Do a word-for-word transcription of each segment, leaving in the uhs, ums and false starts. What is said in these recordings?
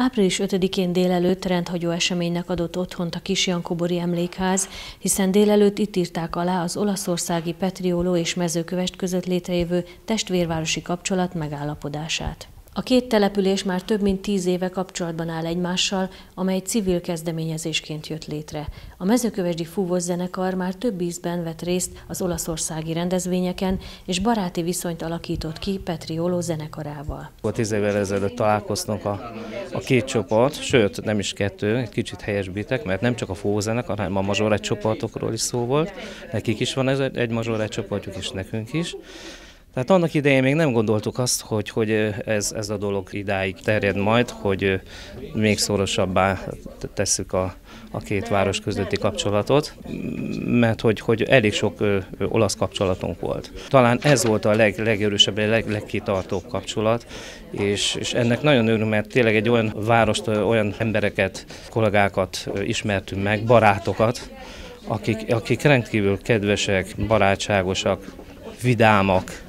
április ötödikén délelőtt rendhagyó eseménynek adott otthont a Kisjankóbori Emlékház, hiszen délelőtt itt írták alá az olaszországi Petriolo és Mezőkövesd között létrejövő testvérvárosi kapcsolat megállapodását. A két település már több mint tíz éve kapcsolatban áll egymással, amely civil kezdeményezésként jött létre. A mezőkövesdi fúvós zenekar már több ízben vett részt az olaszországi rendezvényeken, és baráti viszonyt alakított ki Petriolo zenekarával. Tíz évvel ezelőtt találkoztunk a, a két csoport, sőt nem is kettő, egy kicsit helyesbítek, mert nem csak a fúvós zenekar, hanem a mazsoret csoportokról is szó volt. Nekik is van ez egy mazsoret csoportjuk, és nekünk is. Tehát annak idején még nem gondoltuk azt, hogy, hogy ez, ez a dolog idáig terjed majd, hogy még szorosabbá tesszük a, a két város közötti kapcsolatot, mert hogy, hogy elég sok ö, ö, olasz kapcsolatunk volt. Talán ez volt a leg, legerősebb, leg, legkitartóbb kapcsolat, és, és ennek nagyon örülünk, mert tényleg egy olyan várost, olyan embereket, kollégákat ismertünk meg, barátokat, akik, akik rendkívül kedvesek, barátságosak, vidámak,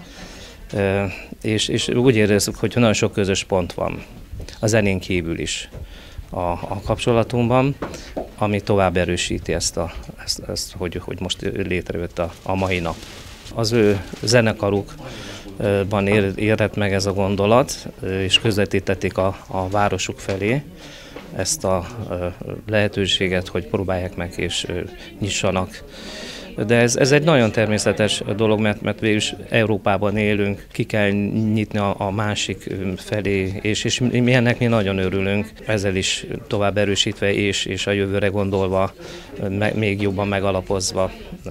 És, és úgy érezzük, hogy nagyon sok közös pont van a zenén kívül is a, a kapcsolatunkban, ami tovább erősíti ezt, a, ezt, ezt hogy, hogy most létrejött a, a mai nap. Az ő zenekarukban érett meg ez a gondolat, és közvetítették a, a városuk felé ezt a lehetőséget, hogy próbálják meg és nyissanak. De ez, ez egy nagyon természetes dolog, mert, mert végülis Európában élünk, ki kell nyitni a, a másik felé, és, és mi ennek mi nagyon örülünk, ezzel is tovább erősítve és, és a jövőre gondolva, me, még jobban megalapozva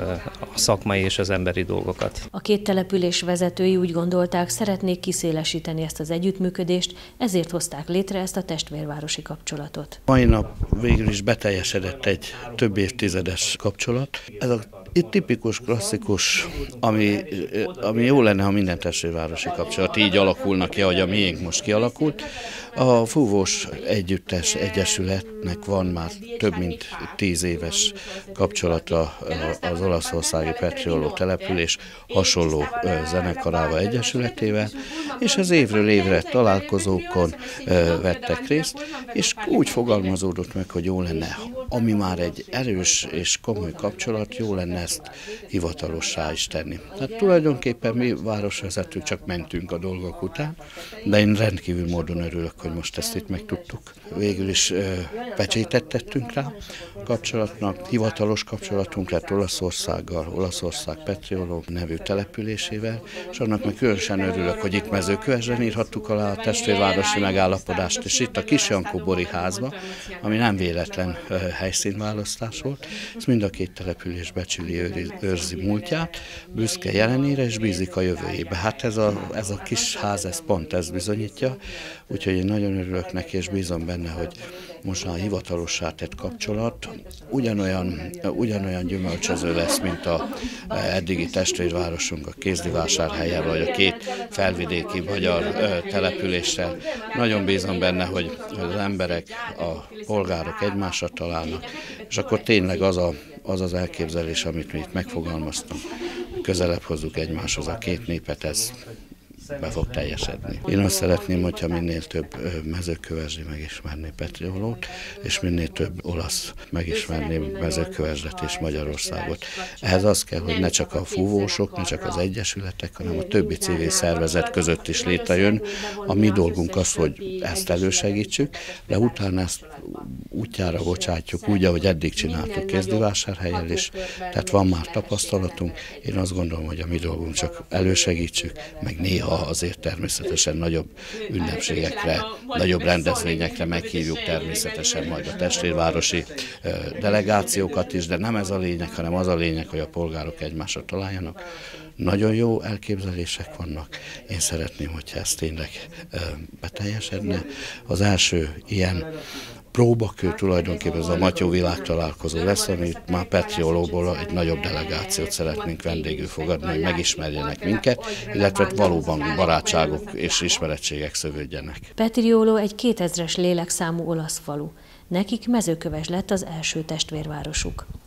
a szakmai és az emberi dolgokat. A két település vezetői úgy gondolták, szeretnék kiszélesíteni ezt az együttműködést, ezért hozták létre ezt a testvérvárosi kapcsolatot. Mai nap végül is beteljesedett egy több évtizedes kapcsolat. Ez a Itt tipikus, klasszikus, ami, ami jó lenne, ha minden testvérvárosi kapcsolat így alakulna ki, ahogy a miénk most kialakult. A fúvós együttes egyesületnek van már több mint tíz éves kapcsolata az olaszországi Petriolo település hasonló zenekarával, egyesületével, és az évről évre találkozókon vettek részt, és úgy fogalmazódott meg, hogy jó lenne, ami már egy erős és komoly kapcsolat, jó lenne ezt hivatalossá is tenni. Hát tulajdonképpen mi városvezetők csak mentünk a dolgok után, de én rendkívül módon örülök, hogy most ezt itt megtudtuk. Végül is ö, pecsétet tettünk rá a kapcsolatnak, hivatalos kapcsolatunk lett Olaszországgal, Olaszország Petriolo nevű településével, és annak meg különösen örülök, hogy itt Mezőkövesden írhattuk alá a testvérvárosi megállapodást, és itt a Kisjankóbori házba, ami nem véletlen ö, helyszínválasztás volt, ez mind a két település becsüli, őri, őrzi múltját, büszke jelenére és bízik a jövőjébe. Hát ez a, ez a kis ház, ez pont ez bizonyítja, úgyhogy én nagyon örülök neki, és bízom benne, hogy most már hivatalossá tett kapcsolat ugyanolyan, ugyanolyan gyümölcsöző lesz, mint a eddigi testvérvárosunk, a Kézdivásárhelyen, vagy a két felvidéki magyar településsel. Nagyon bízom benne, hogy az emberek, a polgárok egymásra találnak, és akkor tényleg az a, az, az elképzelés, amit mi itt megfogalmaztunk, közelebb hozzuk egymáshoz a két népet, ez be fog teljesedni. Én azt szeretném, hogyha minél több mezőkövesdi megismerné Petriolót, és minél több olasz megismerné Mezőkövesdet és Magyarországot. Ehhez az kell, hogy ne csak a fúvósok, ne csak az egyesületek, hanem a többi civil szervezet között is létrejön. A mi dolgunk az, hogy ezt elősegítsük, de utána ezt útjára bocsátjuk, úgy, ahogy eddig csináltuk Kézdivásárhelyen is, tehát van már tapasztalatunk. Én azt gondolom, hogy a mi dolgunk csak elősegítsük, meg néha azért természetesen nagyobb ünnepségekre, nagyobb rendezvényekre meghívjuk természetesen majd a testvérvárosi delegációkat is, de nem ez a lényeg, hanem az a lényeg, hogy a polgárok egymásra találjanak. Nagyon jó elképzelések vannak. Én szeretném, hogyha ez tényleg beteljesedne. Az első ilyen próbakő tulajdonképpen ez a Matyó világtalálkozó lesz, amit már Petriolóból egy nagyobb delegációt szeretnénk vendégül fogadni, hogy megismerjenek minket, illetve valóban barátságok és ismerettségek szövődjenek. Petriolo egy kétezres lélekszámú olasz falu. Nekik Mezőkövesd lett az első testvérvárosuk.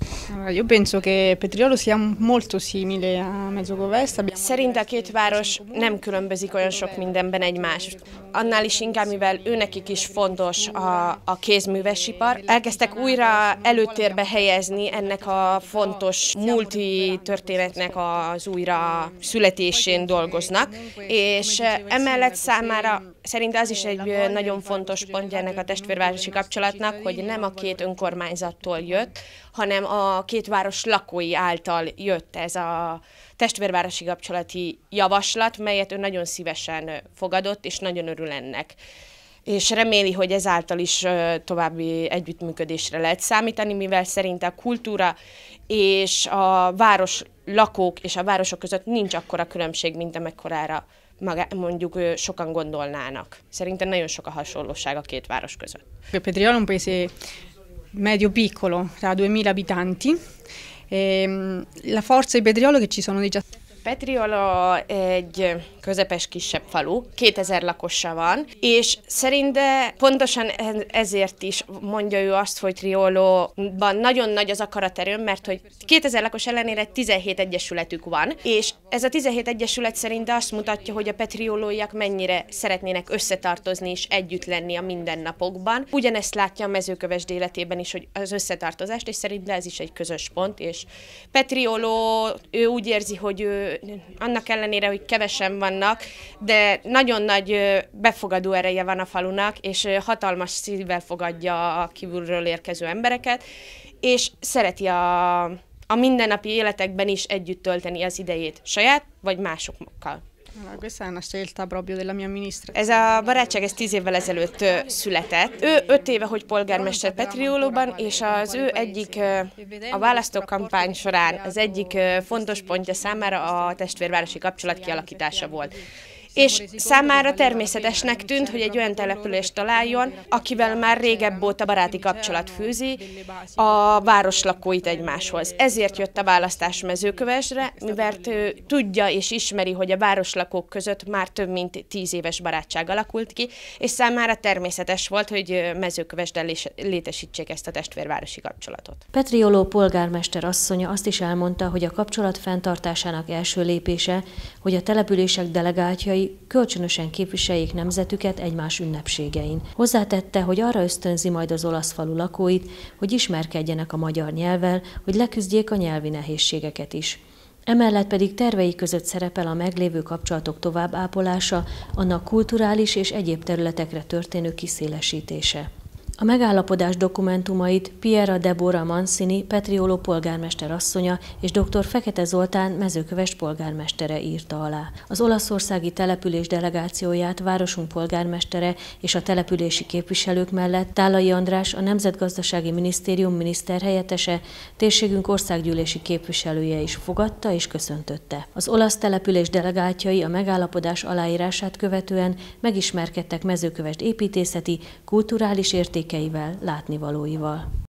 Io penso che Petriolo sia molto simile a Mezzogoveszt. Szerint a két város nem különbözik olyan sok mindenben egymást. Annál is inkább, mivel őnekik is fontos a, a kézművesipar, elkezdtek újra előtérbe helyezni ennek a fontos multi történetnek az újra születésén dolgoznak, és emellett számára szerint az is egy nagyon fontos pontja ennek a testvérvárosi kapcsolatnak, hogy nem a két önkormányzattól jött, hanem a két város lakói által jött ez a testvérvárosi kapcsolati javaslat, melyet ő nagyon szívesen fogadott, és nagyon örül ennek. És reméli, hogy ezáltal is további együttműködésre lehet számítani, mivel szerinte a kultúra és a város lakók és a városok között nincs akkora különbség, mint amekkorára mondjuk sokan gondolnának. Szerintem nagyon sok a hasonlóság a két város között. Petriolo è un paese medio-piccolo, tra duemila abitanti. E la forza di Petriolo è che ci sono diciassette. Petriolo egy közepes kisebb falu, kétezer lakosa van, és szerinte pontosan ezért is mondja ő azt, hogy Triolóban nagyon nagy az akaraterő, mert hogy kétezer lakos ellenére tizenhét egyesületük van, és ez a tizenhét egyesület szerint azt mutatja, hogy a petriolóiak mennyire szeretnének összetartozni és együtt lenni a mindennapokban. Ugyanezt látja a Mezőkövesd életében is, hogy az összetartozást, és szerintem ez is egy közös pont, és Petriolo, ő úgy érzi, hogy ő annak ellenére, hogy kevesen vannak, de nagyon nagy befogadó ereje van a falunak, és hatalmas szívvel fogadja a kívülről érkező embereket, és szereti a, a mindennapi életekben is együtt tölteni az idejét saját vagy másokkal. Ez a barátság ez tíz évvel ezelőtt született. Ő öt éve, hogy polgármester Petriolóban, és az ő egyik a választókampány során az egyik fontos pontja számára a testvérvárosi kapcsolat kialakítása volt. És számára természetesnek tűnt, hogy egy olyan települést találjon, akivel már régebb óta baráti kapcsolat fűzi a város lakóit egymáshoz. Ezért jött a választás Mezőkövesdre, mivel ő tudja és ismeri, hogy a városlakók között már több mint tíz éves barátság alakult ki, és számára természetes volt, hogy Mezőkövesden létesítsék ezt a testvérvárosi kapcsolatot. Petriolo polgármester asszonya azt is elmondta, hogy a kapcsolat fenntartásának első lépése, hogy a települések delegáltjai kölcsönösen képviseljék nemzetüket egymás ünnepségein. Hozzátette, hogy arra ösztönzi majd az olasz falu lakóit, hogy ismerkedjenek a magyar nyelvvel, hogy leküzdjék a nyelvi nehézségeket is. Emellett pedig tervei között szerepel a meglévő kapcsolatok továbbápolása, annak kulturális és egyéb területekre történő kiszélesítése. A megállapodás dokumentumait Piera Deborah Mancini, Petriolo polgármester asszonya és dr. Fekete Zoltán Mezőkövesd polgármestere írta alá. Az olaszországi település delegációját városunk polgármestere és a települési képviselők mellett Tálai András, a Nemzetgazdasági Minisztérium miniszterhelyettese, térségünk országgyűlési képviselője is fogadta és köszöntötte. Az olasz település delegáltjai a megállapodás aláírását követően megismerkedtek Mezőkövesd építészeti, kulturális értékeivel, látnivalóival.